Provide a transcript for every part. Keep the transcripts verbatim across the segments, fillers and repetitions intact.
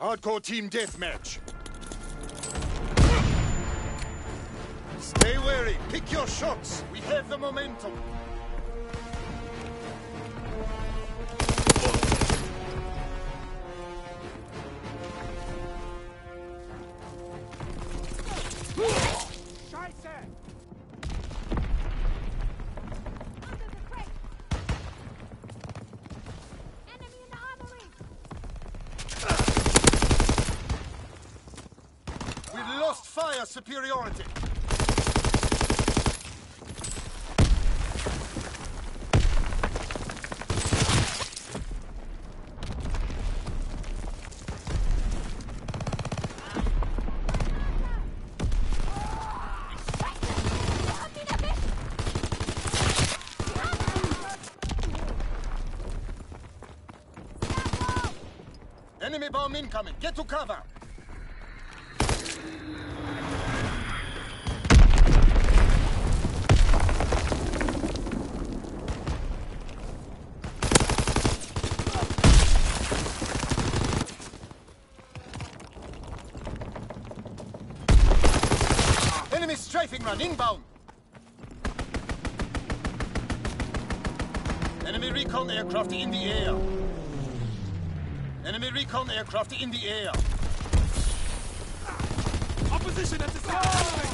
Hardcore team deathmatch. Stay wary. Pick your shots. We have the momentum. Fire superiority. Enemy bomb incoming. Get to cover. Enemy strafing run inbound. Enemy recon aircraft in the air. Enemy recon aircraft in the air. Opposition at the side.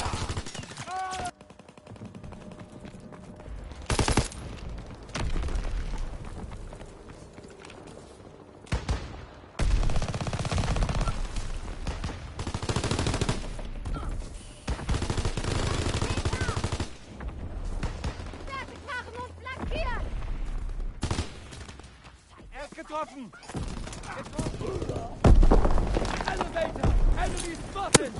Getroffen! Getroffen! Elevator! Enemy spotted!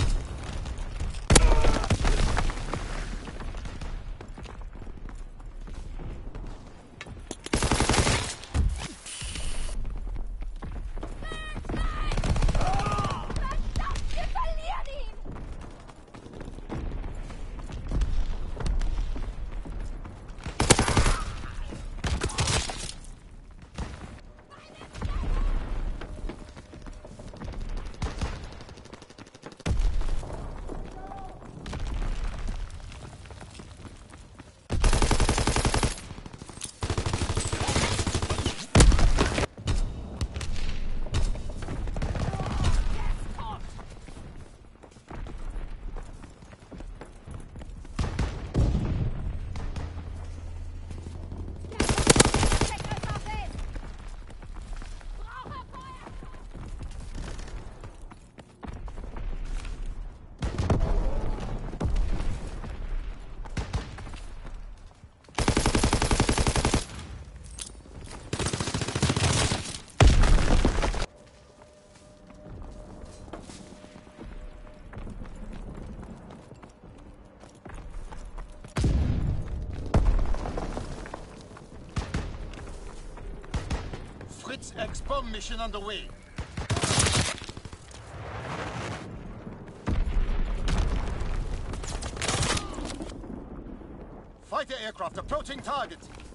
Fritz X-bomb mission underway. Fighter aircraft approaching target.